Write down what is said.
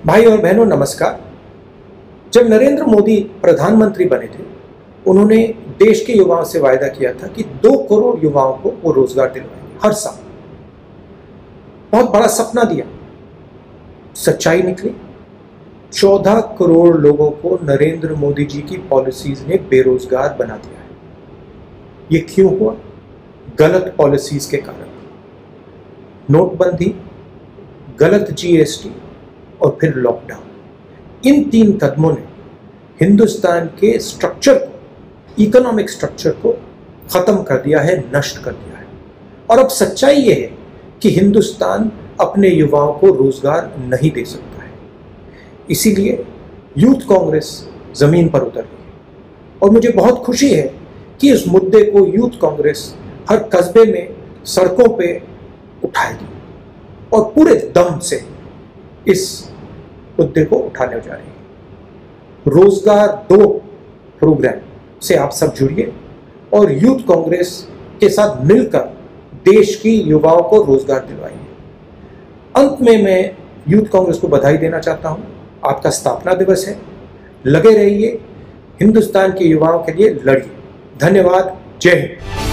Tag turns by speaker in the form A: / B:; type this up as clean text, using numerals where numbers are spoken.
A: भाई और बहनों नमस्कार। जब नरेंद्र मोदी प्रधानमंत्री बने थे, उन्होंने देश के युवाओं से वायदा किया था कि 2 करोड़ युवाओं को वो रोजगार दिलवाएंगे हर साल। बहुत बड़ा सपना दिया, सच्चाई निकली। 14 करोड़ लोगों को नरेंद्र मोदी जी की पॉलिसीज ने बेरोजगार बना दिया है। ये क्यों हुआ? गलत पॉलिसीज के कारण। नोटबंदी, गलत जीएसटी और फिर लॉकडाउन। इन 3 कदमों ने हिंदुस्तान के स्ट्रक्चर को, इकोनॉमिक स्ट्रक्चर को खत्म कर दिया है, नष्ट कर दिया है। और अब सच्चाई ये है कि हिंदुस्तान अपने युवाओं को रोजगार नहीं दे सकता है। इसीलिए यूथ कांग्रेस जमीन पर उतर गई है और मुझे बहुत खुशी है कि इस मुद्दे को यूथ कांग्रेस हर कस्बे में, सड़कों पे उठाएगी और पूरे दम से इस मुद्दे को उठाने जा रही है। रोजगार 2 प्रोग्राम से आप सब जुड़िए और यूथ कांग्रेस के साथ मिलकर देश की युवाओं को रोजगार दिलवाइए। अंत में मैं यूथ कांग्रेस को बधाई देना चाहता हूं। आपका स्थापना दिवस है। लगे रहिए, हिंदुस्तान के युवाओं के लिए लड़िए। धन्यवाद। जय हिंद।